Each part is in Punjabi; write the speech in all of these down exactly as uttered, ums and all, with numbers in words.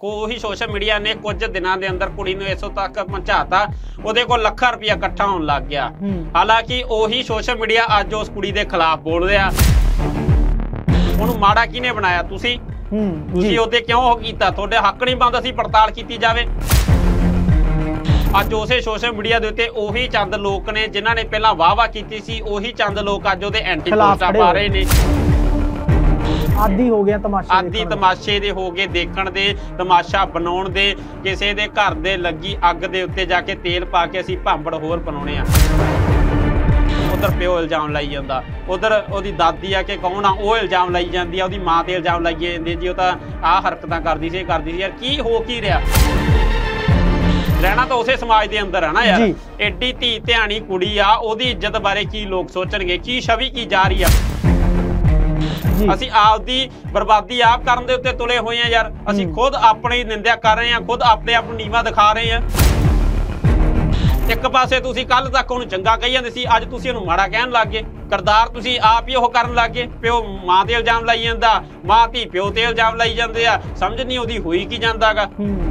देखो ਉਹੀ सोशल मीडिया ने कुछ दिनों के अंदर कुड़ी ਨੂੰ इथों तक पहुंचाता ਉਹਦੇ ਕੋਲ ਲੱਖਾਂ ਰੁਪਇਆ ਇਕੱਠਾ ਹੋਣ ਲੱਗ ਗਿਆ। ਹਾਲਾਂਕਿ ਉਹੀ सोशल मीडिया ਅੱਜ ਉਸ ਕੁੜੀ ਦੇ ਖਿਲਾਫ ਬੋਲ ਰਿਹਾ। ਉਹਨੂੰ ਮਾੜਾ ਕਿਹਨੇ ਬਣਾਇਆ? ਤੁਸੀਂ ਤੁਸੀਂ ਉਹਦੇ ਕਿਉਂ ਉਹ ਕੀਤਾ? ਤੁਹਾਡੇ ਹੱਕ ਨਹੀਂ ਬਣਦਾ ਸੀ ਪੜਤਾਲ ਕੀਤੀ ਜਾਵੇ। ਅੱਜ ਉਸੇ सोशल मीडिया ਦੇ ਉੱਤੇ ਉਹੀ ਚੰਦ ਲੋਕ ਨੇ ਜਿਨ੍ਹਾਂ ਨੇ ਪਹਿਲਾਂ ਵਾਹ ਵਾਹ ਕੀਤੀ ਸੀ, ਉਹੀ ਚੰਦ ਲੋਕ ਅੱਜ ਉਹਦੇ ਐਂਟੀ ਪੋਸਟਾਂ ਪਾ ਰਹੇ ਨੇ। ਆਦੀ ਹੋ ਗਿਆ ਤਮਾਸ਼ੇ ਆਦੀ ਤਮਾਸ਼ੇ ਦੇ ਹੋ ਗਏ, ਦੇਖਣ ਦੇ, ਤਮਾਸ਼ਾ ਬਣਾਉਣ ਦੇ। ਕਿਸੇ ਦੇ ਘਰ ਦੇ ਲੱਗੀ ਅੱਗ ਦੇ ਉੱਤੇ ਜਾ ਕੇ ਤੇਲ ਪਾ ਕੇ ਅਸੀਂ ਭਾਂਬੜ ਹੋਰ ਬਣਾਉਣੇ ਆ। ਉਧਰ ਪਿਓ ਇਲਜ਼ਾਮ ਲਾਈ ਜਾਂਦਾ, ਉਧਰ ਉਹਦੀ ਦਾਦੀ ਆ ਕਿ ਕੌਣ ਆ ਉਹ ਇਲਜ਼ਾਮ ਲਾਈ ਜਾਂਦੀ ਆ, ਉਹਦੀ ਮਾਂ ਤੇ ਇਲਜ਼ਾਮ ਲਾਈ ਜਾਂਦੇ ਜੀ ਉਹ ਤਾਂ ਆਹ ਹਰਕਤਾਂ ਕਰਦੀ ਸੀ ਕਰਦੀ ਸੀ। ਯਾਰ ਕੀ ਹੋ ਕੀ ਰਿਹਾ? ਰਹਿਣਾ ਤਾਂ ਉਸੇ ਸਮਾਜ ਦੇ ਅੰਦਰ ਹੈ ਨਾ ਯਾਰ। ਐਡੀ ਧੀ ਧਿਆਣੀ ਕੁੜੀ ਆ, ਉਹਦੀ ਇੱਜ਼ਤ ਬਾਰੇ ਕੀ ਲੋਕ ਸੋਚਣਗੇ? ਕੀ ਛਵੀ ਕੀ ਜਾ ਰਹੀ ਆ? ਅਸੀਂ ਆਪਦੀ ਬਰਬਾਦੀ ਆਪ ਕਰਨ ਦੇ ਉੱਤੇ ਤੁਲੇ ਹੋਏ ਆ ਯਾਰ। ਅਸੀਂ ਖੁਦ ਆਪਣੀ ਨਿੰਦਿਆ ਕਰ ਰਹੇ ਆ, ਖੁਦ ਆਪਣੇ ਆਪ ਨੂੰ ਨੀਵਾਂ ਦਿਖਾ ਰਹੇ ਆ। ਇੱਕ ਪਾਸੇ ਤੁਸੀਂ ਕੱਲ ਤੱਕ ਉਹਨੂੰ ਚੰਗਾ ਕਹੀ ਜਾਂਦੇ ਸੀ, ਅੱਜ ਤੁਸੀਂ ਉਹਨੂੰ ਮਾੜਾ ਕਹਿਣ ਲੱਗ ਗਏ। ਕਰਦਾਰ ਤੁਸੀਂ ਆਪ ਹੀ ਉਹ ਕਰਨ ਲੱਗ ਗਏ। ਪਿਓ ਮਾਂ ਤੇ ਇਲਜ਼ਾਮ ਲਾਈ ਜਾਂਦਾ, ਮਾਂ ਧੀ ਪਿਓ ਤੇ ਇਲਜ਼ਾਮ ਲਾਈ ਜਾਂਦੇ ਆ। ਸਮਝ ਨਹੀਂ ਆਉਂਦੀ ਹੋਈ ਕੀ ਜਾਂਦਾਗਾ।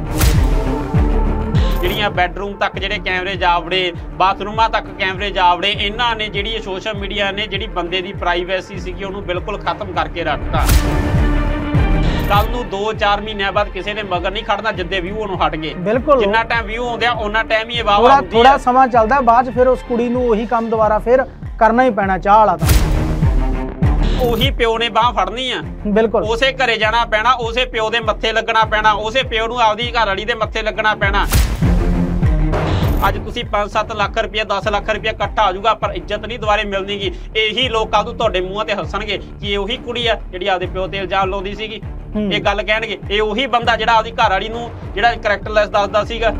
ਜਿਹੜੀਆਂ ਬੈਡਰੂਮ ਤੱਕ ਜਿਹੜੇ ਕੈਮਰੇ ਜਾ ਵੜੇ, ਬਾਥਰੂਮਾਂ ਤੱਕ ਕੈਮਰੇ ਜਾ ਵੜੇ, ਇਹਨਾਂ ਨੇ ਜਿਹੜੀ ਸੋਸ਼ਲ ਮੀਡੀਆ ਨੇ ਜਿਹੜੀ ਬੰਦੇ ਦੀ ਪ੍ਰਾਈਵੇਸੀ ਸੀਗੀ ਉਹਨੂੰ ਬਿਲਕੁਲ ਖਤਮ ਕਰਕੇ ਰੱਖਤਾ। ਕੱਲ ਨੂੰ ਦੋ ਚਾਰ ਮਹੀਨਿਆਂ ਬਾਅਦ ਕਿਸੇ ਨੇ ਮਗਰ ਨਹੀਂ ਖੜਨਾ ਜਿੱਦੇ ਵਿਊ ਉਹਨੂੰ ਹਟ ਗਏ। ਬਿਲਕੁਲ ਜਿੰਨਾ ਟਾਈਮ ਵਿਊ ਆਉਂਦੇ ਆ ਉਹਨਾਂ ਟਾਈਮ ਹੀ ਵਾਹ ਵਾਹ ਹੁੰਦੀ ਆ। ਥੋੜਾ ਸਮਾਂ ਚੱਲਦਾ ਬਾਅਦ ਚ ਫਿਰ ਉਸ ਕੁੜੀ ਨੂੰ ਉਹੀ ਕੰਮ ਦੁਬਾਰਾ ਫਿਰ ਕਰਨਾ ਹੀ ਪੈਣਾ ਚਾਹ ਵਾਲਾ ਤਾਂ। ਉਹੀ ਪਿਓ ਨੇ ਬਾਹ ਫੜਨੀ ਆ। ਬਿਲਕੁਲ ਉਸੇ ਘਰੇ ਜਾਣਾ ਪੈਣਾ, ਉਸੇ ਪਿਓ ਦੇ ਮੱਥੇ ਲੱਗਣਾ ਪੈਣਾ, ਉਸੇ ਪਿਓ ਨੂੰ ਆਪਦੀ ਘਰ ਵਾਲੀ ਦੇ ਮੱਥੇ ਲੱਗਣਾ ਪੈਣਾ। ਅੱਜ ਤੁਸੀਂ ਪੰਜ ਸੱਤ ਲੱਖ ਰੁਪਇਆ ਦਸ ਲੱਖ ਰੁਪਇਆ ਇਕੱਠਾ ਹੋ ਜਾਊਗਾ, ਪਰ ਇੱਜ਼ਤ ਨਹੀਂ ਦੁਬਾਰੇ ਮਿਲਣੀਗੀ। ਇਹੀ ਲੋਕ ਕੱਲ ਨੂੰ ਤੁਹਾਡੇ ਮੂੰਹਾਂ ਤੇ ਹੱਸਣਗੇ ਕਿ ਇਹ ਉਹੀ ਕੁੜੀ ਆ ਜਿਹੜੀ ਆਪਦੇ ਪਿਓ ਤੇ ਇਲਜ਼ਾਮ ਲਾਉਂਦੀ ਸੀਗੀ। ਇਹ ਗੱਲ ਕਹਿਣਗੇ ਇਹ ਉਹੀ ਬੰਦਾ ਜਿਹੜਾ ਆਪਦੀ ਘਰ ਵਾਲੀ ਨੂੰ ਜਿਹੜਾ ਕਰੈਕਟਰਲੈਸ ਦੱਸਦਾ ਸੀਗਾ।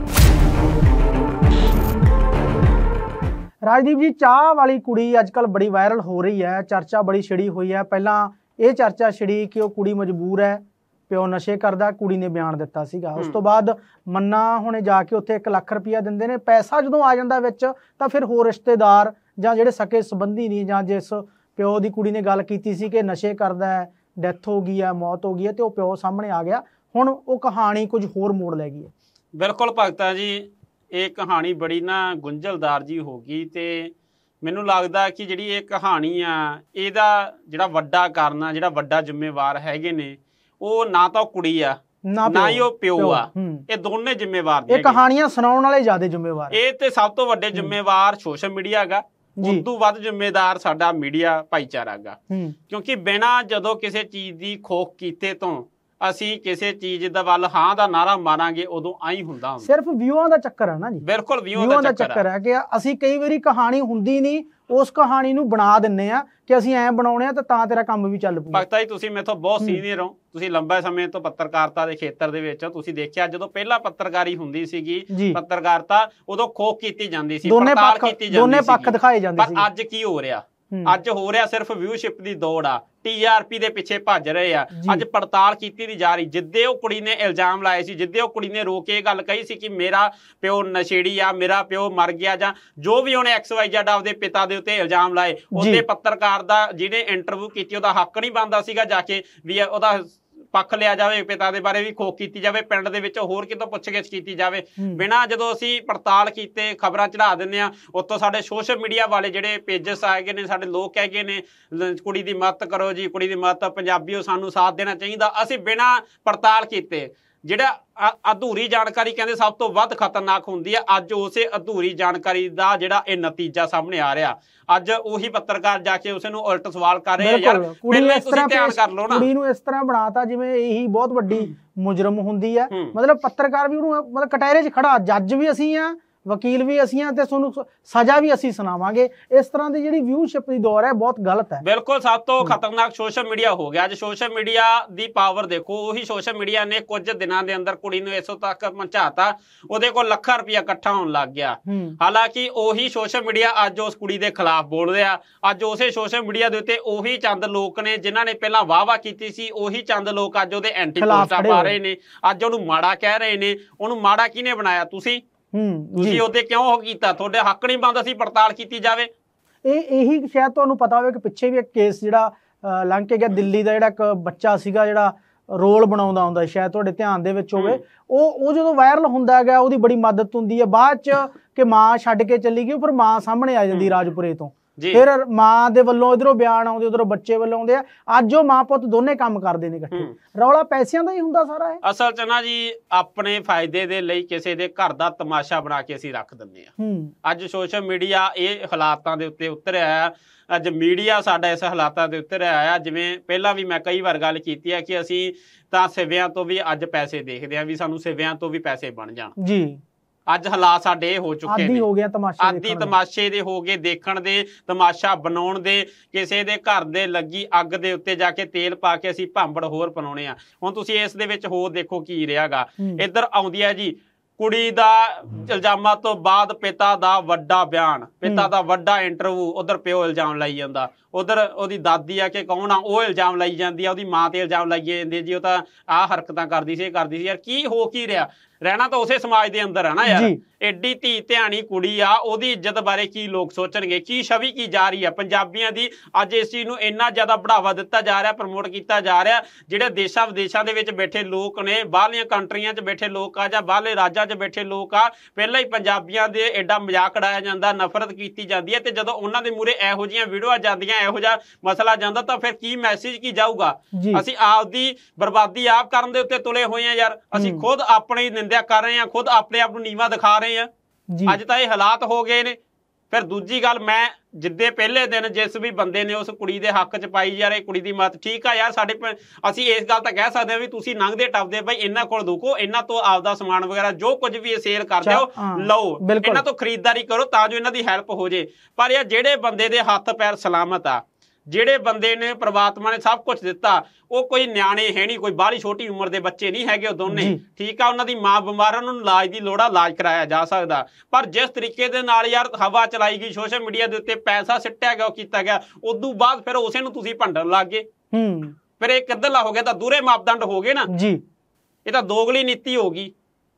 ਰਾਜਦੀਪ ਜੀ, ਚਾਹ ਵਾਲੀ ਕੁੜੀ ਅੱਜ ਕੱਲ ਬੜੀ ਵਾਇਰਲ ਹੋ ਰਹੀ ਹੈ, ਚਰਚਾ ਬੜੀ ਛਿੜੀ ਹੋਈ ਹੈ। ਪਹਿਲਾਂ ਇਹ ਚਰਚਾ ਛਿੜੀ ਕਿ ਉਹ ਕੁੜੀ ਮਜਬੂਰ ਹੈ, ਪਿਓ ਨਸ਼ੇ ਕਰਦਾ, ਕੁੜੀ ਨੇ ਬਿਆਨ ਦਿੱਤਾ ਸੀਗਾ। ਉਸ ਤੋਂ ਬਾਅਦ ਮੰਨਾ ਹੁਣੇ ਜਾ ਕੇ ਉੱਥੇ ਇੱਕ ਲੱਖ ਰੁਪਇਆ ਦਿੰਦੇ ਨੇ। ਪੈਸਾ ਜਦੋਂ ਆ ਜਾਂਦਾ ਵਿੱਚ ਤਾਂ ਫਿਰ ਹੋਰ ਰਿਸ਼ਤੇਦਾਰ ਜਾਂ ਜਿਹੜੇ ਸਕੇ ਸੰਬੰਧੀ ਨਹੀਂ, ਜਾਂ ਜਿਸ ਪਿਓ ਦੀ ਕੁੜੀ ਨੇ ਗੱਲ ਕੀਤੀ ਸੀ ਕਿ ਨਸ਼ੇ ਕਰਦਾ ਹੈ, ਡੈਥ ਹੋ ਗਈ ਹੈ, ਮੌਤ ਹੋ ਗਈ ਹੈ, ਤੇ ਉਹ ਪਿਓ ਸਾਹਮਣੇ ਆ ਗਿਆ। ਹੁਣ ਉਹ ਕਹਾਣੀ ਕੁਝ ਹੋਰ ਮੋੜ ਲੈ ਗਈ ਹੈ। ਬਿਲਕੁਲ ਭਗਤਾ ਜੀ, ਇਹ ਕਹਾਣੀ ਬੜੀ ਨਾ ਗੁੰਝਲਦਾਰ ਜੀ ਹੋ ਗਈ। ਤੇ ਮੈਨੂੰ ਲੱਗਦਾ ਕਿ ਜਿਹੜੀ ਇਹ ਕਹਾਣੀ ਆ ਇਹਦਾ ਜਿਹੜਾ ਵੱਡਾ ਕਾਰਨ ਆ, ਜਿਹੜਾ ਵੱਡਾ ਜ਼ਿੰਮੇਵਾਰ ਹੈਗੇ ਨੇ, ਉਹ ਨਾ ਤਾਂ ਕੁੜੀ ਆ ਨਾ ਹੀ ਉਹ ਪਿਓ ਆ। ਇਹ ਦੋਨੇ ਜ਼ਿੰਮੇਵਾਰ ਨੇ। ਇਹ ਕਹਾਣੀਆਂ ਸੁਣਾਉਣ ਵਾਲੇ ਜ਼ਿਆਦਾ ਜ਼ਿੰਮੇਵਾਰ। ਇਹ ਤੇ ਸਭ ਤੋਂ ਵੱਡੇ ਜ਼ਿੰਮੇਵਾਰ ਸੋਸ਼ਲ ਮੀਡੀਆ ਹੈਗਾ। ਉਦੋਂ ਵੱਧ ਜ਼ਿੰਮੇਦਾਰ ਸਾਡਾ ਮੀਡੀਆ ਭਾਈਚਾਰਾ ਹੈਗਾ। ਕਿਉਂਕਿ ਬਿਨਾਂ ਜਦੋਂ ਕਿਸੇ ਚੀਜ਼ ਦੀ ਖੋਖ ਕੀਤੇ ਤੋਂ ਅਸੀਂ ਕਿਸੇ ਚੀਜ਼ ਦਾ ਵੱਲ ਹਾਂ ਦਾ ਨਾਰਾ ਮਾਰਾਂਗੇ, ਉਦੋਂ ਆਈ ਹੁੰਦਾ। ਸਿਰਫ ਵਿਊਆਂ ਦਾ ਚੱਕਰ ਹੈ ਨਾ ਜੀ। ਬਿਲਕੁਲ ਵਿਊਆਂ ਦਾ ਚੱਕਰ ਹੈ ਕਿ ਅਸੀਂ ਕਈ ਵਾਰੀ ਕਹਾਣੀ ਹੁੰਦੀ ਨਹੀਂ, ਉਸ ਕਹਾਣੀ ਨੂੰ ਬਣਾ ਦਿੰਨੇ ਆ ਕਿ ਅਸੀਂ ਐਂ ਬਣਾਉਣੇ ਆ ਤਾਂ ਤੇਰਾ ਕੰਮ ਵੀ ਚੱਲ ਪਊਗਾ। ਭਗਤਾ ਜੀ, ਤੁਸੀਂ ਮੇਥੋਂ ਬਹੁਤ ਸੀਨੀਅਰ ਹੋ, ਤੁਸੀਂ ਲੰਬੇ ਸਮੇਂ ਤੋਂ ਪੱਤਰਕਾਰਤਾ ਦੇ ਖੇਤਰ ਦੇ ਵਿੱਚ ਤੁਸੀਂ ਦੇਖਿਆ ਜਦੋਂ ਪਹਿਲਾਂ ਪੱਤਰਕਾਰੀ ਹੁੰਦੀ ਸੀਗੀ, ਪੱਤਰਕਾਰਤਾ ਉਦੋਂ ਖੋਖ ਕੀਤੀ ਜਾਂਦੀ ਸੀ, ਪੜਤਾਲ ਕੀਤੀ ਜਾਂਦੀ ਸੀ, ਦੋਨੇ ਪੱਖ ਦਿਖਾਏ ਜਾਂਦੇ ਸੀ। ਪਰ ਅੱਜ ਕੀ ਹੋ ਰਿਹਾ? ਅੱਜ ਹੋ ਰਿਹਾ ਸਿਰਫ ਵਿਊਸ਼ਿਪ ਦੀ ਦੌੜ ਆ, ਟੀ ਆਰ ਪੀ ਦੇ ਪਿੱਛੇ ਭੱਜ ਰਹੇ ਆ। ਅੱਜ ਪੜਤਾਲ ਕੀਤੀ ਨਹੀਂ ਜਾ ਰਹੀ। ਜਿੱਦੇ ਉਹ ਕੁੜੀ ਨੇ ਇਲਜ਼ਾਮ ਲਾਏ ਸੀ, ਜਿੱਦੇ ਉਹ ਕੁੜੀ ਨੇ ਰੋ ਕੇ ਇਹ ਗੱਲ ਕਹੀ ਸੀ ਕਿ ਮੇਰਾ ਪਿਓ ਨਸ਼ੇੜੀ ਆ, ਮੇਰਾ ਪਿਓ ਮਰ ਗਿਆ, ਜਾਂ ਜੋ ਵੀ ਉਹਨੇ ਐਕਸ ਵਾਈ ਜ਼ੈਡ ਆਪਦੇ ਪਿਤਾ ਦੇ ਉੱਤੇ ਇਲਜ਼ਾਮ ਲਾਏ, ਉਹਦੇ ਪੱਤਰਕਾਰ ਦਾ ਜਿਹਨੇ ਇੰਟਰਵਿਊ ਕੀਤੀ ਉਹਦਾ ਹੱਕ ਨਹੀਂ ਬਣਦਾ ਸੀਗਾ ਜਾ ਕੇ ਵੀ ਉਹਦਾ ਪੱਖ ਲਿਆ ਜਾਵੇ, ਪਿਤਾ ਦੇ ਬਾਰੇ ਵੀ ਖੋਖ ਕੀਤੀ ਜਾਵੇ, ਪਿੰਡ ਦੇ ਵਿੱਚ ਹੋਰ ਕਿਤੋਂ ਪੁੱਛਗਿੱਛ ਕੀਤੀ ਜਾਵੇ। ਬਿਨਾਂ ਜਦੋਂ ਅਸੀਂ ਪੜਤਾਲ ਕੀਤੇ ਖਬਰਾਂ ਚੜਾ ਦਿੰਦੇ ਆ, ਉੱਤੋਂ ਸਾਡੇ ਸੋਸ਼ਲ ਮੀਡੀਆ ਵਾਲੇ ਜਿਹੜੇ ਪੇਜਸ ਆਏ ਨੇ, ਸਾਡੇ ਲੋਕ ਹੈਗੇ ਨੇ ਕੁੜੀ ਦੀ ਮਦਦ ਕਰੋ ਜੀ, ਕੁੜੀ ਦੀ ਮਦਦ, ਪੰਜਾਬੀਓ ਸਾਨੂੰ ਸਾਥ ਦੇਣਾ ਚਾਹੀਦਾ। ਅਸੀਂ ਬਿਨਾਂ ਪੜਤਾਲ ਕੀਤੇ ਜਿਹੜਾ ਅਧੂਰੀ ਜਾਣਕਾਰੀ ਕਹਿੰਦੇ ਸਭ ਤੋਂ ਵੱਧ ਖਤਰਨਾਕ ਹੁੰਦੀ ਹੈ, ਅੱਜ ਉਸੇ ਅਧੂਰੀ ਜਾਣਕਾਰੀ ਦਾ ਜਿਹੜਾ ਇਹ ਨਤੀਜਾ ਸਾਹਮਣੇ ਆ ਰਿਹਾ। ਅੱਜ ਉਹੀ ਪੱਤਰਕਾਰ ਜਾ ਕੇ ਉਸ ਨੂੰ ਉਲਟ ਸਵਾਲ ਕਰ ਰਹੇ ਆ। ਯਾਰ ਪਹਿਲੇ ਤੁਸੀਂ ਧਿਆਨ ਕਰ ਲਓ ਨਾ, ਕੁੜੀ ਨੂੰ ਇਸ ਤਰ੍ਹਾਂ ਬਣਾਤਾ ਜਿਵੇਂ ਇਹੀ ਬਹੁਤ ਵੱਡੀ ਮੁਜਰਮ ਹੁੰਦੀ ਹੈ। ਮਤਲਬ ਪੱਤਰਕਾਰ ਵੀ ਉਹਨੂੰ ਮਤਲਬ ਕਟਹਿਰੇ 'ਚ ਖੜਾ, ਜੱਜ ਵੀ ਅਸੀਂ ਆ, ਵਕੀਲ ਵੀ ਅਸੀਂ ਹਾਂ, ਤੇ ਤੁਹਾਨੂੰ ਸਜ਼ਾ ਵੀ ਅਸੀਂ ਸੁਣਾਵਾਂਗੇ। ਇਸ ਤਰ੍ਹਾਂ ਦੀ ਜਿਹੜੀ ਵਿਊਸ਼ਿਪ ਦੀ ਦੌਰ ਹੈ ਬਹੁਤ ਗਲਤ ਹੈ। ਬਿਲਕੁਲ ਸਭ ਤੋਂ ਖਤਰਨਾਕ ਸੋਸ਼ਲ ਮੀਡੀਆ ਹੋ ਗਿਆ। ਅੱਜ ਸੋਸ਼ਲ ਮੀਡੀਆ ਦੀ ਪਾਵਰ ਦੇਖੋ। ਉਹੀ ਸੋਸ਼ਲ ਮੀਡੀਆ ਨੇ ਕੁਝ ਦਿਨਾਂ ਦੇ ਅੰਦਰ ਕੁੜੀ ਨੂੰ ਇਥੋਂ ਤੱਕ ਪਹੁੰਚਾਤਾ ਉਹਦੇ ਕੋਲ ਲੱਖਾਂ ਰੁਪਇਆ ਇਕੱਠਾ ਹੋਣ ਲੱਗ ਗਿਆ। ਹਾਲਾਂਕਿ ਉਹੀ ਸੋਸ਼ਲ ਮੀਡੀਆ ਅੱਜ ਉਸ ਕੁੜੀ ਦੇ ਖਿਲਾਫ ਬੋਲ ਰਿਹਾ। ਅੱਜ ਉਸੇ ਸੋਸ਼ਲ ਮੀਡੀਆ ਦੇ ਉੱਤੇ ਉਹੀ ਚੰਦ ਲੋਕ ਨੇ ਜਿਨ੍ਹਾਂ ਨੇ ਪਹਿਲਾਂ ਵਾਹ ਵਾਹ ਕੀਤੀ ਸੀ, ਉਹੀ ਚੰਦ ਲੋਕ ਅੱਜ ਉਹਦੇ ਐਂਟੀ ਪੋਸਟਾਂ ਪਾ ਰਹੇ ਨੇ, ਅੱਜ ਉਹਨੂੰ ਮਾੜਾ ਕਹਿ ਰਹੇ ਨੇ। ਉਹਨੂੰ ਮਾੜਾ ਕਿਹਨੇ ਬਣਾਇਆ? ਤੁਸੀਂ ਤੁਸੀਂ ਉਹਦੇ ਕਿਉਂ ਉਹ ਕੀਤਾ? ਤੁਹਾਡੇ ਹੱਕ ਨਹੀਂ ਬਣਦਾ ਸੀ ਪੜਤਾਲ ਕੀਤੀ ਜਾਵੇ। ਇਹ ਇਹੀ ਸ਼ਾਇਦ ਤੁਹਾਨੂੰ ਪਤਾ ਹੋਵੇ ਕਿ ਪਿੱਛੇ ਵੀ ਇੱਕ ਕੇਸ ਜਿਹੜਾ ਲੰਘ ਕੇ ਗਿਆ ਦਿੱਲੀ ਦਾ, ਜਿਹੜਾ ਇੱਕ ਬੱਚਾ ਸੀਗਾ ਜਿਹੜਾ ਰੋਲ ਬਣਾਉਂਦਾ ਹੁੰਦਾ, ਸ਼ਾਇਦ ਤੁਹਾਡੇ ਧਿਆਨ ਦੇ ਵਿੱਚ ਹੋਵੇ, ਉਹ ਉਹ ਜਦੋਂ ਵਾਇਰਲ ਹੁੰਦਾ ਹੈਗਾ ਉਹਦੀ ਬੜੀ ਮਦਦ ਹੁੰਦੀ ਹੈ। ਬਾਅਦ ਚ ਕਿ ਮਾਂ ਛੱਡ ਕੇ ਚੱਲੀ ਗਈ, ਫਿਰ ਮਾਂ ਸਾਹਮਣੇ ਆ ਜਾਂਦੀ ਰਾਜਪੁਰੇ ਤੋਂ, ਫਿਰ ਮਾਂ ਦੇ ਵੱਲੋਂ ਇਧਰੋਂ ਬਿਆਨ ਆਉਂਦੇ, ਉਧਰੋਂ ਬੱਚੇ ਵੱਲੋਂ ਆਉਂਦੇ ਆ। ਅੱਜ ਉਹ ਮਾਂ ਪੁੱਤ ਦੋਨੇ ਕੰਮ ਕਰਦੇ ਨੇ ਇਕੱਠੇ। ਰੌਲਾ ਪੈਸਿਆਂ ਦਾ ਹੀ ਹੁੰਦਾ ਸਾਰਾ ਇਹ। ਅਸਲ ਚ ਨਾ ਜੀ ਆਪਣੇ ਫਾਇਦੇ ਦੇ ਲਈ ਕਿਸੇ ਦੇ ਘਰ ਦਾ ਤਮਾਸ਼ਾ ਬਣਾ ਕੇ ਅਸੀਂ ਰੱਖ ਦਿੰਦੇ ਆ। ਅੱਜ ਸੋਸ਼ਲ ਮੀਡੀਆ ਇਹ ਹਾਲਾਤਾਂ ਦੇ ਉੱਤੇ ਉਤਰਿਆ, ਅੱਜ ਮੀਡੀਆ ਸਾਡਾ ਇਸ ਹਾਲਾਤਾਂ ਦੇ ਉੱਤੇ ਆਇਆ। ਜਿਵੇਂ ਪਹਿਲਾਂ ਵੀ ਮੈਂ ਕਈ ਵਾਰ ਗੱਲ ਕੀਤੀ ਹੈ ਕਿ ਅਸੀਂ ਤਾਂ ਸਿਵਿਆਂ ਤੋਂ ਵੀ ਅੱਜ ਪੈਸੇ ਦੇਖਦੇ ਆ, ਵੀ ਸਾਨੂੰ ਸਿਵਿਆਂ ਤੋਂ ਵੀ ਪੈਸੇ ਬਣ ਜਾਣ ਜੀ। ਅੱਜ ਹਾਲਾਤ ਸਾਡੇ ਹੋ ਚੁੱਕੇ ਨੇ, ਹੋ ਗਿਆ ਤਮਾਸ਼ਾ, ਆਦੀ ਤਮਾਸ਼ੇ ਦੇ ਹੋ ਗਏ, ਦੇਖਣ ਦੇ, ਤਮਾਸ਼ਾ ਬਣਾਉਣ ਦੇ। ਕਿਸੇ ਦੇ ਘਰ ਦੇ ਲੱਗੀ ਅੱਗ ਦੇ ਉੱਤੇ ਜਾ ਕੇ ਤੇਲ ਪਾ ਕੇ ਅਸੀਂ ਭਾਂਬੜ ਹੋਰ ਬਣਾਉਣੇ ਆ। ਹੁਣ ਤੁਸੀਂ ਇਸ ਦੇ ਵਿੱਚ ਹੋਰ ਦੇਖੋ ਕੀ ਰਿਹਾਗਾ। ਇੱਧਰ ਆਉਂਦੀ ਹੈ ਜੀ ਕੁੜੀ ਦਾ ਇਲਜ਼ਾਮਾਂ ਤੋਂ ਬਾਅਦ ਪਿਤਾ ਦਾ ਵੱਡਾ ਬਿਆਨ, ਪਿਤਾ ਦਾ ਵੱਡਾ ਇੰਟਰਵਿਊ। ਉਧਰ ਪਿਓ ਇਲਜ਼ਾਮ ਲਾਈ ਜਾਂਦਾ, ਉਧਰ ਉਹਦੀ ਦਾਦੀ ਆ ਕਿ ਕੌਣ ਆ ਉਹ ਇਲਜ਼ਾਮ ਲਾਈ ਜਾਂਦੀ ਆ, ਉਹਦੀ ਮਾਂ ਤੇ ਇਲਜ਼ਾਮ ਲਾਈ ਜਾਂਦੇ ਜੀ ਉਹ ਤਾਂ ਆਹ ਹਰਕਤਾਂ ਕਰਦੀ ਸੀ, ਇਹ ਕਰਦੀ ਸੀ। ਯਾਰ ਕੀ ਹੋ ਕੀ ਰਿਹਾ? ਰਹਿਣਾ ਤਾਂ ਉਸੇ ਸਮਾਜ ਦੇ ਅੰਦਰ ਹੈ ਨਾ ਯਾਰ। ਐਡੀ ਧੀ ਧਿਆਣੀ ਕੁੜੀ ਆ, ਉਹਦੀ ਇੱਜ਼ਤ ਬਾਰੇ ਕੀ ਲੋਕ ਸੋਚਣਗੇ? ਕੀ ਛਵੀ ਕੀ ਜਾ ਰਹੀ ਆ ਪੰਜਾਬੀਆਂ ਦੀ? ਅੱਜ ਇਸ ਚੀਜ਼ ਨੂੰ ਇੰਨਾ ਜ਼ਿਆਦਾ ਬੜਾਵਾ ਦਿੱਤਾ ਜਾ ਰਿਹਾ, ਪ੍ਰਮੋਟ ਕੀਤਾ ਜਾ ਰਿਹਾ। ਜਿਹੜੇ ਦੇਸ਼ਾਂ ਵਿਦੇਸ਼ਾਂ ਦੇ ਵਿੱਚ ਬੈਠੇ ਲੋਕ ਨੇ, ਬਾਹਰਲੀਆਂ ਕੰਟਰੀਆਂ 'ਚ ਬੈਠੇ ਲੋਕ ਆ ਜਾਂ ਬਾਹਰਲੇ ਰਾਜਾਂ 'ਚ ਬੈਠੇ ਲੋਕ ਆ, ਪਹਿਲਾਂ ਹੀ ਪੰਜਾਬੀਆਂ ਦੇ ਐਡਾ ਮਜ਼ਾਕ ਉਡਾਇਆ ਜਾਂਦਾ, ਨਫ਼ਰਤ ਕੀਤੀ ਜਾਂਦੀ ਹੈ। ਤੇ ਜਦੋਂ ਉਹਨਾਂ ਦੇ ਮੂਹਰੇ ਇਹੋ ਜਿਹੀਆਂ ਵੀਡੀਓ ਜਾਂਦੀਆਂ, ਇਹੋ ਜਿਹਾ ਮਸਲਾ ਜਾਂਦਾ, ਤਾਂ ਫਿਰ ਕੀ ਮੈਸੇਜ ਕੀ ਜਾਊਗਾ? ਅਸੀਂ ਆਪਦੀ ਬਰਬਾਦੀ ਆਪ ਕਰਨ ਦੇ ਉੱਤੇ ਤੁਲੇ ਹੋਏ ਆ ਯਾਰ। ਅਸੀਂ ਖੁਦ ਆਪਣੀ ਨਿੰਦਿਆ ਕਰ ਰਹੇ ਆ, ਖੁਦ ਆਪਣੇ ਆਪ ਨੂੰ ਨੀਵਾਂ ਦਿਖਾ ਰਹੇ ਆ। ਅੱਜ ਤਾਂ ਇਹ ਹਾਲਾਤ ਹੋ ਗਏ ਨੇ। ਫਿਰ ਦੂਜੀ ਗੱਲ, ਮੈਂ ਜਿੱਦੇ ਪਹਿਲੇ ਦਿਨ ਜਿਸ ਵੀ ਬੰਦੇ ਨੇ ਉਸ ਕੁੜੀ ਦੇ ਹੱਕ 'ਚ ਪਾਈ ਯਾਰ ਇਹ ਕੁੜੀ ਦੀ ਮਤ ਠੀਕ ਆ ਯਾਰ, ਸਾਡੇ ਅਸੀਂ ਇਸ ਗੱਲ ਤਾਂ ਕਹਿ ਸਕਦੇ ਹਾਂ ਵੀ ਤੁਸੀਂ ਲੰਘਦੇ ਟੱਪਦੇ ਭਾਈ ਇਹਨਾਂ ਕੋਲ ਦੁਖੋ, ਇਹਨਾਂ ਤੋਂ ਆਪਦਾ ਸਮਾਨ ਵਗੈਰਾ ਜੋ ਕੁਝ ਵੀ ਇਹ ਸੇਲ ਕਰਦੇ ਹੋ ਲਓ, ਇਹਨਾਂ ਤੋਂ ਖਰੀਦਦਾਰੀ ਕਰੋ ਤਾਂ ਜੋ ਇਹਨਾਂ ਦੀ ਹੈਲਪ ਹੋ ਜੇ। ਪਰ ਯਾਰ ਜਿਹੜੇ ਬੰਦੇ ਦੇ ਹੱਥ ਪੈਰ ਸਲਾਮਤ ਆ, ਜਿਹੜੇ ਬੰਦੇ ਨੇ ਪ੍ਰਮਾਤਮਾ ਨੇ ਸਭ ਕੁਝ ਦਿੱਤਾ, ਉਹ ਕੋਈ ਨਿਆਣੇ ਹੈ ਨਹੀਂ, ਕੋਈ ਬਾਹਲੀ ਛੋਟੀ ਉਮਰ ਦੇ ਬੱਚੇ ਨਹੀਂ ਹੈਗੇ ਉਹ ਦੋਨੇ, ਠੀਕ ਆ। ਉਹਨਾਂ ਦੀ ਮਾਂ ਬਿਮਾਰ, ਉਹਨਾਂ ਨੂੰ ਇਲਾਜ ਦੀ ਲੋੜ ਆ, ਇਲਾਜ ਕਰਾਇਆ ਜਾ ਸਕਦਾ। ਪਰ ਜਿਸ ਤਰੀਕੇ ਦੇ ਨਾਲ ਯਾਰ ਹਵਾ ਚਲਾਈ ਗਈ ਸੋਸ਼ਲ ਮੀਡੀਆ ਦੇ ਉੱਤੇ, ਪੈਸਾ ਸਿੱਟਿਆ ਗਿਆ, ਉਹ ਕੀਤਾ ਗਿਆ, ਉਦੋਂ ਬਾਅਦ ਫਿਰ ਉਸੇ ਨੂੰ ਤੁਸੀਂ ਭੰਡਣ ਲੱਗ ਗਏ। ਫਿਰ ਇਹ ਕਿੱਧਰਲਾ ਹੋ ਗਿਆ? ਤਾਂ ਦੂਰੇ ਮਾਪਦੰਡ ਹੋ ਗਏ ਨਾ ਜੀ। ਇਹ ਤਾਂ ਦੋਗਲੀ ਨੀਤੀ ਹੋ ਗਈ।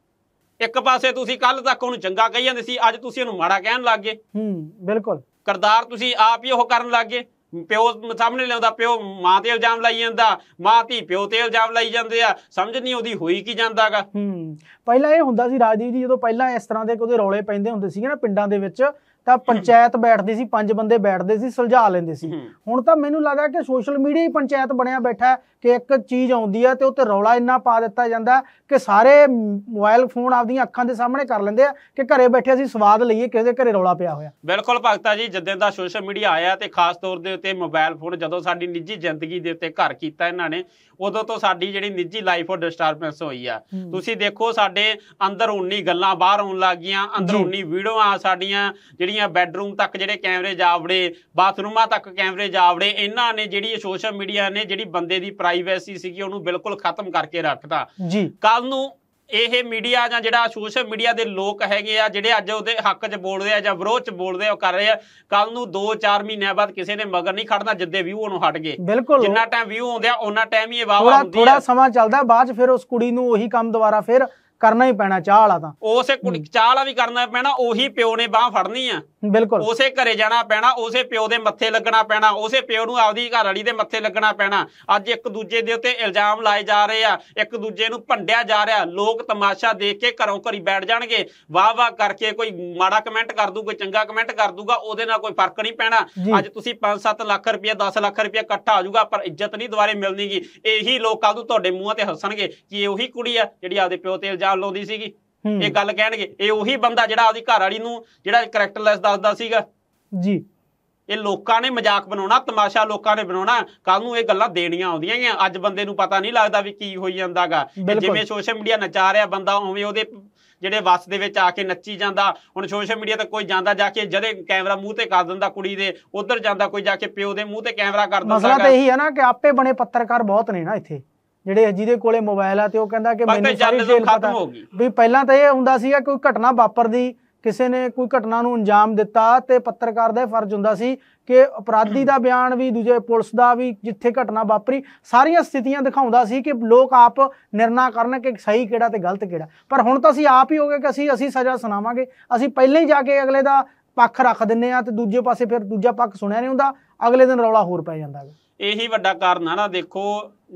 ਇੱਕ ਪਾਸੇ ਤੁਸੀਂ ਕੱਲ ਤੱਕ ਉਹਨੂੰ ਚੰਗਾ ਕਹੀ ਜਾਂਦੇ ਸੀ, ਅੱਜ ਤੁਸੀਂ ਉਹਨੂੰ ਮਾੜਾ ਕਹਿਣ ਲੱਗ ਗਏ। ਬਿਲਕੁਲ ਕਿਰਦਾਰ ਤੁਸੀਂ ਆਪ ਹੀ ਉਹ ਕਰਨ ਲੱਗ ਗਏ। ਪਿਓ ਸਾਹਮਣੇ ਲਿਆਉਂਦਾ, ਪਿਓ ਮਾਂ ਤੇ ਇਲਜ਼ਾਮ ਲਾਈ ਜਾਂਦਾ, ਮਾਂ ਧੀ ਪਿਓ ਤੇ ਇਲਜ਼ਾਮ ਲਾਈ ਜਾਂਦੇ ਆ। ਸਮਝ ਨਹੀਂ ਉਹਦੀ ਹੋਈ ਕੀ ਜਾਂਦਾਗਾ। ਹੂੰ ਪਹਿਲਾਂ ਇਹ ਹੁੰਦਾ ਸੀ ਰਾਜਦੀਪ ਜੀ, ਜਦੋਂ ਪਹਿਲਾਂ ਇਸ ਤਰ੍ਹਾਂ ਦੇ ਕੋਈ ਰੌਲੇ ਪੈਂਦੇ ਹੁੰਦੇ ਸੀਗੇ ਨਾ ਪਿੰਡਾਂ ਦੇ ਵਿੱਚ, ਤਾਂ ਪੰਚਾਇਤ ਬੈਠਦੀ ਸੀ, ਪੰਜ ਬੰਦੇ ਬੈਠਦੇ ਸੀ, ਸੁਲਝਾ ਲੈਂਦੇ ਸੀ। ਹੁਣ ਤਾਂ ਮੈਨੂੰ ਲੱਗਦਾ ਕਿ ਸੋਸ਼ਲ ਮੀਡੀਆ ਹੀ ਪੰਚਾਇਤ ਬਣਿਆ ਬੈਠਾ ਕਿ ਇੱਕ ਚੀਜ਼ ਆਉਂਦੀ ਹੈ ਤੇ ਉੱਤੇ ਰੌਲਾ ਇੰਨਾ ਪਾ ਦਿੱਤਾ ਜਾਂਦਾ ਕਿ ਸਾਰੇ ਮੋਬਾਈਲ ਫੋਨ ਆਪਦੀਆਂ ਅੱਖਾਂ ਦੇ ਸਾਹਮਣੇ ਕਰ ਲੈਂਦੇ ਆ ਕਿ ਘਰੇ ਬੈਠੇ ਅਸੀਂ ਸਵਾਦ ਲਈਏ ਕਿਸੇ ਦੇ ਘਰੇ ਰੌਲਾ ਪਿਆ ਹੋਇਆ। ਬਿਲਕੁਲ ਭਗਤਾ ਜੀ, ਜਦੋਂ ਦਾ ਸੋਸ਼ਲ ਮੀਡੀਆ ਆਇਆ ਤੇ ਖਾਸ ਤੌਰ ਦੇ ਉੱਤੇ ਮੋਬਾਈਲ ਫੋਨ ਜਦੋਂ ਸਾਡੀ ਨਿੱਜੀ ਜ਼ਿੰਦਗੀ ਦੇ ਉੱਤੇ ਘਰ ਕੀਤਾ ਇਹਨਾਂ ਨੇ, ਉਦੋਂ ਤੋਂ ਸਾਡੀ ਜਿਹੜੀ ਨਿੱਜੀ ਲਾਈਫ ਉਹ ਡਿਸਟਰਬੈਂਸ ਹੋਈ ਆ। ਤੁਸੀਂ ਦੇਖੋ ਸਾਡੇ ਅੰਦਰੂਨੀ ਗੱਲਾਂ ਬਾਹਰ ਆਉਣ ਲੱਗ ਗਈਆਂ, ਅੰਦਰੂਨੀ ਵੀਡੀਓਆਂ ਸਾਡੀਆਂ ਜਿਹੜੀਆਂ ਬੈਡਰੂਮ ਤੱਕ ਜਿਹੜੇ ਕੈਮਰੇ ਜਾਵੜੇ, ਬਾਥਰੂਮਾਂ ਤੱਕ ਕੈਮਰੇ ਜਾਵੜੇ। ਇਹਨਾਂ ਨੇ ਜਿਹੜੀ ਸੋਸ਼ਲ ਮੀਡੀਆ ਨੇ ਜਿਹੜੀ ਬੰਦੇ ਦੀ ਪ੍ਰਾਈਵੇਸੀ ਸੀਗੀ ਉਹਨੂੰ ਬਿਲਕੁਲ ਖਤਮ ਕਰਕੇ ਰੱਖਤਾ ਜੀ। ਕੱਲ ਨੂੰ ਇਹ ਮੀਡੀਆ ਜਾਂ ਜਿਹੜਾ ਸੋਸ਼ਲ ਮੀਡੀਆ ਦੇ ਲੋਕ ਹੈਗੇ ਆ ਜਿਹੜੇ ਅੱਜ ਉਹਦੇ ਹੱਕ 'ਚ ਬੋਲਦੇ ਆ ਜਾਂ ਵਿਰੋਧ 'ਚ ਬੋਲਦੇ ਆ, ਉਹ ਕਰ ਰਹੇ ਆ, ਕੱਲ ਨੂੰ ਦੋ ਚਾਰ ਮਹੀਨਿਆਂ ਬਾਅਦ ਕਿਸੇ ਨੇ ਮਗਰ ਨਹੀਂ ਖੜਨਾ ਜਿੱਦੇ ਵਿਊ ਉਹਨੂੰ ਹਟ ਗਏ। ਬਿਲਕੁਲ ਜਿੰਨਾ ਟਾਈਮ ਵਿਊ ਆਉਂਦੇ ਆ ਉਹਨਾਂ ਟਾਈਮ ਹੀ ਇਹ ਵਾਵਾ ਹੁੰਦੀ ਆ। ਥੋੜਾ ਸਮਾਂ ਚੱਲਦਾ, ਬਾਅਦ 'ਚ ਫਿਰ ਉਸ ਕੁੜੀ ਨੂੰ ਉਹੀ ਕੰਮ ਦੁਬਾਰਾ ਫਿਰ ਕਰਨਾ ਹੀ ਪੈਣਾ। ਚਾਹ ਵਾਲਾ ਤਾਂ ਉਸੇ ਕੁੜੀ ਚਾਹ ਵਾਲਾ ਵੀ ਕਰਨਾ ਪੈਣਾ, ਉਹੀ ਪਿਓ ਨੇ ਬਾਹ ਫੜਨੀ ਆ। ਬਿਲਕੁਲ ਉਸੇ ਘਰੇ ਜਾਣਾ ਪੈਣਾ, ਉਸੇ ਪਿਓ ਦੇ ਮੱਥੇ ਲੱਗਣਾ ਪੈਣਾ, ਉਸੇ ਪਿਓ ਨੂੰ ਆਪਦੀ ਘਰ ਵਾਲੀ ਦੇ ਮੱਥੇ ਲੱਗਣਾ ਪੈਣਾ। ਅੱਜ ਇੱਕ ਦੂਜੇ ਦੇ ਉੱਤੇ ਇਲਜ਼ਾਮ ਲਾਏ ਜਾ ਰਹੇ ਆ, ਇੱਕ ਦੂਜੇ ਨੂੰ ਭੰਡਿਆ ਜਾ ਰਿਹਾ। ਲੋਕ ਤਮਾਸ਼ਾ ਦੇਖ ਕੇ ਘਰੋਂ ਘਰੀ ਬੈਠ ਜਾਣਗੇ, ਵਾਹ ਵਾਹ ਕਰਕੇ ਕੋਈ ਮਾੜਾ ਕਮੈਂਟ ਕਰ ਦੂ, ਕੋਈ ਚੰਗਾ ਕਮੈਂਟ ਕਰ ਦੂਗਾ, ਉਹਦੇ ਨਾਲ ਕੋਈ ਫਰਕ ਨਹੀਂ ਪੈਣਾ। ਅੱਜ ਤੁਸੀਂ ਪੰਜ ਸੱਤ ਲੱਖ ਰੁਪਇਆ ਦਸ ਲੱਖ ਰੁਪਇਆ ਇਕੱਠਾ ਹੋ ਜਾਊਗਾ, ਪਰ ਇੱਜ਼ਤ ਨਹੀਂ ਦੁਬਾਰੇ ਮਿਲਣੀਗੀ। ਇਹੀ ਲੋਕ ਕੱਲ ਨੂੰ ਤੁਹਾਡੇ ਮੂੰਹਾਂ ਤੇ ਹੱਸਣਗੇ ਕਿ ਇਹ ਉਹੀ ਕੁੜੀ ਆ ਜਿਹੜੀ ਆਪਦੇ ਪਿਓ ਤੇ ਇਲਜ਼ਾਮ ਲਾਉਂਦੀ ਸੀਗੀ। ਇਹ ਗੱਲ ਕਹਿਣਗੇ ਇਹ ਉਹੀ ਬੰਦਾ ਜਿਹੜਾ ਆਪਦੀ ਘਰ ਵਾਲੀ ਨੂੰ ਜਿਹੜਾ ਕਰੈਕਟਰਲੈਸ ਦੱਸਦਾ ਸੀਗਾ ਜੀ। ਇਹ ਲੋਕਾਂ ਨੇ ਮਜ਼ਾਕ ਬਣਾਉਣਾ, ਤਮਾਸ਼ਾ ਲੋਕਾਂ ਨੇ ਬਣਾਉਣਾ, ਕੱਲ ਨੂੰ ਇਹ ਗੱਲਾਂ ਦੇਣੀਆਂ ਆਉਂਦੀਆਂ ਗੀਆਂ। ਅੱਜ ਬੰਦੇ ਨੂੰ ਪਤਾ ਨਹੀਂ ਲੱਗਦਾ ਵੀ ਕੀ ਹੋਈ ਜਾਂਦਾਗਾ। ਜਿਵੇਂ ਸੋਸ਼ਲ ਮੀਡੀਆ ਨਚਾ ਰਿਹਾ ਬੰਦਾ, ਉਵੇਂ ਉਹਦੇ ਜਿਹੜੇ ਵੱਸ ਦੇ ਵਿੱਚ ਆ ਕੇ ਨੱਚੀ ਜਾਂਦਾ। ਹੁਣ ਸੋਸ਼ਲ ਮੀਡੀਆ ਤੇ ਕੋਈ ਜਾਂਦਾ ਜਾ ਕੇ ਜਦੇ ਕੈਮਰਾ ਮੂੰਹ ਤੇ ਕਰ ਦਿੰਦਾ ਕੁੜੀ ਦੇ, ਉਧਰ ਜਾਂਦਾ ਕੋਈ ਜਾ ਕੇ ਪਿਓ ਦੇ ਮੂੰਹ ਤੇ ਕੈਮਰਾ ਕਰ ਦਿੰਦਾ। ਮਸਲਾ ਤਾਂ ਇਹੀ ਹੈ ਨਾ ਕਿ ਆਪੇ ਬਣੇ ਪੱਤਰਕਾਰ ਬਹੁਤ ਨੇ ਨਾ ਇੱਥੇ, ਜਿਹੜੇ ਜਿਹਦੇ ਕੋਲੇ ਮੋਬਾਈਲ ਆ ਤੇ ਉਹ ਕਹਿੰਦਾ ਕਿ ਮੈਨੂੰ ਸਾਰੀ ਜੇਲ੍ਹ ਪਤਾ ਵੀ। ਪਹਿਲਾਂ ਤਾਂ ਇਹ ਹੁੰਦਾ ਸੀਗਾ ਕੋਈ ਘਟਨਾ ਵਾਪਰਦੀ, ਕਿਸੇ ਨੇ ਕੋਈ ਘਟਨਾ ਨੂੰ ਅੰਜਾਮ ਦਿੱਤਾ ਤੇ ਪੱਤਰਕਾਰ ਦਾ ਫਰਜ਼ ਹੁੰਦਾ ਸੀ ਕਿ ਅਪਰਾਧੀ ਦਾ ਬਿਆਨ ਵੀ, ਦੂਜੇ ਪੁਲਿਸ ਦਾ ਵੀ, ਜਿੱਥੇ ਘਟਨਾ ਵਾਪਰੀ ਸਾਰੀਆਂ ਸਥਿਤੀਆਂ ਦਿਖਾਉਂਦਾ ਸੀ ਕਿ ਲੋਕ ਆਪ ਨਿਰਣਾ ਕਰਨ ਕਿ ਸਹੀ ਕਿਹੜਾ ਤੇ ਗਲਤ ਕਿਹੜਾ। ਪਰ ਹੁਣ ਤਾਂ ਅਸੀਂ ਆਪ ਹੀ ਹੋ ਗਏ ਕਿ ਅਸੀਂ ਅਸੀਂ ਸਜ਼ਾ ਸੁਣਾਵਾਂਗੇ। ਅਸੀਂ ਪਹਿਲਾਂ ਹੀ ਜਾ ਕੇ ਅਗਲੇ ਦਾ ਪੱਖ ਰੱਖ ਦਿੰਦੇ ਆ ਤੇ ਦੂਜੇ ਪਾਸੇ ਫਿਰ ਦੂਜਾ ਪੱਖ ਸੁਣਿਆ ਨਹੀਂ ਹੁੰਦਾ, ਅਗਲੇ ਦਿਨ ਰੌਲਾ ਹੋਰ ਪੈ ਜਾਂਦਾ ਹੈ। ਇਹੀ ਵੱਡਾ ਕਾਰਨ ਆ ਨਾ। ਦੇਖੋ ਮੈਂ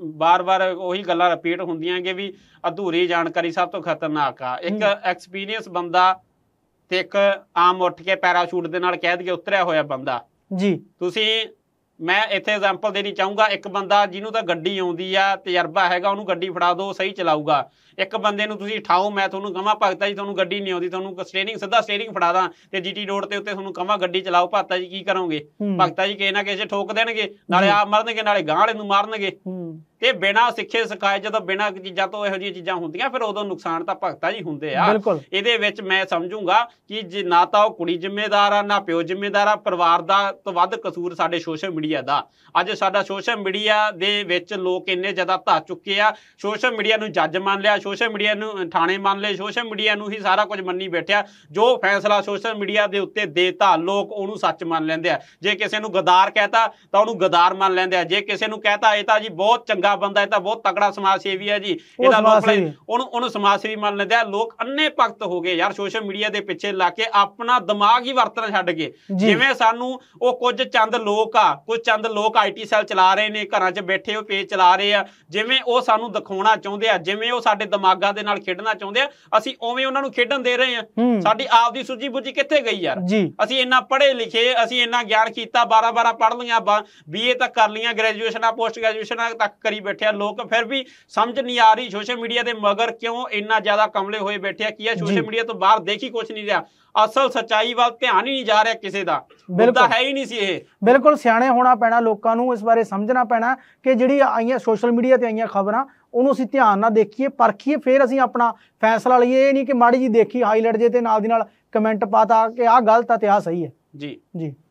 ਬਾਰ-ਬਾਰ ਉਹੀ ਗੱਲਾਂ ਰਿਪੀਟ ਹੁੰਦੀਆਂ ਕਿ ਵੀ ਅਧੂਰੀ ਜਾਣਕਾਰੀ ਸਭ ਤੋਂ ਖਤਰਨਾਕ ਆ। ਇੱਕ ਐਕਸਪੀਰੀਅੰਸ ਬੰਦਾ ਤੇ ਇੱਕ ਆਮ ਉੱਠ ਕੇ ਪੈਰਾਸ਼ੂਟ ਦੇ ਨਾਲ ਕਹਿ ਦਈਏ ਉਤਰਿਆ ਹੋਇਆ ਬੰਦਾ ਜੀ। ਤੁਸੀਂ ਮੈਂ ਇੱਥੇ ਐਗਜ਼ਾਮਪਲ ਦੇਣੀ ਚਾਹੂੰਗਾ, ਇੱਕ ਬੰਦਾ ਜਿਹਨੂੰ ਤਾਂ ਗੱਡੀ ਆਉਂਦੀ ਆ, ਤਜਰਬਾ ਹੈਗਾ, ਉਹਨੂੰ ਗੱਡੀ ਫੜਾ ਦਿਓ, ਸਹੀ ਚਲਾਊਗਾ। ਇੱਕ ਬੰਦੇ ਨੂੰ ਤੁਸੀਂ ਠਾਓ, ਮੈਂ ਤੁਹਾਨੂੰ ਕਹਾਂ ਭਗਤਾ ਜੀ ਤੁਹਾਨੂੰ ਗੱਡੀ ਨਹੀਂ ਆਉਂਦੀ, ਤੁਹਾਨੂੰ ਸਟੀਅਰਿੰਗ ਸਿੱਧਾ ਸਟੀਅਰਿੰਗ ਫੜਾ ਦਾਂ ਤੇ ਜੀਟੀ ਰੋਡ ਤੇ ਉੱਤੇ ਤੁਹਾਨੂੰ ਕਹਾਂ ਗੱਡੀ ਚਲਾਓ, ਭਗਤਾ ਜੀ ਕੀ ਕਰੋਗੇ? ਭਗਤਾ ਜੀ ਕਿਸੇ ਨਾ ਕਿਸੇ ਠੋਕ ਦੇਣਗੇ, ਨਾਲੇ ਆਪ ਮਰਨਗੇ ਨਾਲੇ ਗਾਂਹ ਵਾਲੇ ਨੂੰ ਮਾਰਨਗੇ। ਤੇ ਬਿਨਾਂ ਸਿੱਖੇ ਸਿਖਾਏ ਜਦੋਂ ਬਿਨਾਂ ਚੀਜ਼ਾਂ ਤੋਂ ਇਹੋ ਜਿਹੀਆਂ ਚੀਜ਼ਾਂ ਹੁੰਦੀਆਂ ਫਿਰ ਉਦੋਂ ਨੁਕਸਾਨ ਤਾਂ ਭਗਤਾ ਜੀ ਹੁੰਦੇ ਆ। ਇਹਦੇ ਵਿੱਚ ਮੈਂ ਸਮਝੂੰਗਾ ਕਿ ਜੇ ਨਾ ਤਾਂ ਉਹ ਕੁੜੀ ਜ਼ਿੰਮੇਦਾਰ ਆ ਨਾ ਪਿਓ ਜ਼ਿੰਮੇਦਾਰ ਆ, ਪਰਿਵਾਰ ਦਾ ਤੋਂ ਵੱਧ ਕਸੂਰ ਸਾਡੇ ਸੋਸ਼ਲ ਮੀਡੀਆ ਦਾ। ਅੱਜ ਸਾਡਾ ਸੋਸ਼ਲ ਮੀਡੀਆ ਦੇ ਵਿੱਚ ਲੋਕ ਇੰਨੇ ਜ਼ਿਆਦਾ ਧਾ ਚੁੱਕੇ ਆ, ਸੋਸ਼ਲ ਮੀਡੀਆ ਨੂੰ ਜੱਜ ਮੰਨ ਲਿਆ, ਸੋਸ਼ਲ ਮੀਡੀਆ ਨੂੰ ਥਾਣੇ ਮੰਨ ਲਏ, ਸੋਸ਼ਲ ਮੀਡੀਆ ਨੂੰ ਹੀ ਸਾਰਾ ਕੁਝ ਮੰਨੀ ਬੈਠਿਆ। ਜੋ ਫੈਸਲਾ ਸੋਸ਼ਲ ਮੀਡੀਆ ਦੇ ਉੱਤੇ ਦੇਤਾ ਲੋਕ ਉਹਨੂੰ ਸੱਚ ਮੰਨ ਲੈਂਦੇ ਆ। ਜੇ ਕਿਸੇ ਨੂੰ ਗਦਾਰ ਕਹਿਤਾ ਤਾਂ ਉਹਨੂੰ ਗਦਾਰ ਮੰਨ ਲੈਂਦੇ ਆ। ਜੇ ਕਿਸੇ ਨੂੰ ਕਹਿਤਾ ਇਹ ਤਾਂ ਜੀ ਬਹੁਤ ਚੰਗਾ ਬੰਦਾ, ਇਹ ਤਾਂ ਬਹੁਤ ਤਕੜਾ ਸਮਾਜ ਸੇਵੀ ਹੈ ਜੀ, ਇਹਦਾ ਲੋਕ ਉਹਨੂੰ ਉਹਨੂੰ ਸਮਾਜ ਸੇਵੀ ਮੰਨ ਲੈਂਦੇ ਆ। ਲੋਕ ਅੰਨੇ ਭਗਤ ਹੋ ਗਏ ਯਾਰ ਸੋਸ਼ਲ ਮੀਡੀਆ ਦੇ ਪਿੱਛੇ ਲਾ ਕੇ, ਆਪਣਾ ਦਿਮਾਗ ਹੀ ਵਰਤਣਾ ਛੱਡ ਗਏ। ਜਿਵੇਂ ਸਾਨੂੰ ਉਹ ਕੁਝ ਚੰਦ ਲੋਕ ਆ, ਕੁਝ ਚੰਦ ਲੋਕ ਆਈਟੀ ਸੈੱਲ ਚਲਾ ਰਹੇ ਨੇ, ਘਰਾਂ 'ਚ ਬੈਠੇ ਉਹ ਪੇਜ ਚਲਾ ਰਹੇ ਆ, ਜਿਵੇਂ ਉਹ ਸਾਨੂੰ ਦਿਖਾਉਣਾ ਚਾਹੁੰਦੇ ਆ, ਜਿਵੇਂ ਉਹ ਸਾਡੇ ਦਿਮਾਗਾਂ ਦੇ ਨਾਲ ਖੇਡਣਾ ਚਾਹੁੰਦੇ ਆ, ਅਸੀਂ ਉਵੇਂ ਉਹਨਾਂ ਨੂੰ ਖੇਡਣ ਦੇ ਰਹੇ ਆ। ਸਾਡੀ ਆਪ ਦੀ ਸੂਝੀ ਬੁੱਝੀ ਕਿੱਥੇ ਗਈ ਯਾਰ? ਅਸੀਂ ਇੰਨਾ ਪੜ੍ਹੇ ਲਿਖੇ, ਅਸੀਂ ਇੰਨਾ ਗਿਆਨ ਕੀਤਾ, ਬਾਰਾਂ ਬਾਰਾਂ ਪੜ੍ਹ ਲਈਆਂ, ਬੀਏ ਤੱਕ ਕਰ ਲਈਆਂ, ਗ੍ਰੈਜੂਏਸ਼ਨਾਂ ਪੋਸਟ ਗ੍ਰੈਜੂਏਸ਼ਨਾਂ ਤੱਕ ਕਰੀ ਬੈਠੇ ਆ ਲੋਕ, ਫਿਰ ਵੀ ਸਮਝ ਨਹੀਂ ਆ ਰਹੀ ਸੋਸ਼ਲ ਮੀਡੀਆ ਦੇ ਮਗਰ ਕਿਉਂ ਇੰਨਾ ਜ਼ਿਆਦਾ ਕਮਲੇ ਹੋਏ ਬੈਠੇ ਆ। ਕੀ ਆ ਸੋਸ਼ਲ ਮੀਡੀਆ ਤੋਂ ਬਾਹਰ ਦੇਖ ਹੀ ਕੁਛ ਨਹੀਂ ਰਿਹਾ, ਅਸਲ ਸੱਚਾਈ ਵੱਲ ਧਿਆਨ ਹੀ ਨਹੀਂ ਜਾ ਰਿਹਾ ਕਿਸੇ ਦਾ, ਮੁੱਦਾ ਹੈ ਹੀ ਨਹੀਂ ਸੀ ਇਹ। ਬਿਲਕੁਲ ਸਿਆਣੇ ਹੋਣਾ ਪੈਣਾ ਲੋਕਾਂ ਨੂੰ, ਇਸ ਬਾਰੇ ਸਮਝਣਾ ਪੈਣਾ ਕਿ ਜਿਹੜੀ ਆਈਆਂ ਸੋਸ਼ਲ ਮੀਡੀਆ ਤੇ ਆਈਆਂ ਖਬਰਾਂ ਉਹਨੂੰ ਅਸੀਂ ਧਿਆਨ ਨਾਲ ਦੇਖੀਏ, ਪਰਖੀਏ, ਫਿਰ ਅਸੀਂ ਆਪਣਾ ਫੈਸਲਾ ਲਈਏ। ਇਹ ਨਹੀਂ ਕਿ ਮਾੜੀ ਜੀ ਦੇਖੀ ਹਾਈਲਾਈਟ ਜੇ ਤੇ ਨਾਲ ਦੀ ਨਾਲ ਕਮੈਂਟ ਪਾਤਾ ਕਿ ਆਹ ਗਲਤ ਆ ਤੇ ਆਹ ਸਹੀ ਹੈ। ਜੀ ਜੀ।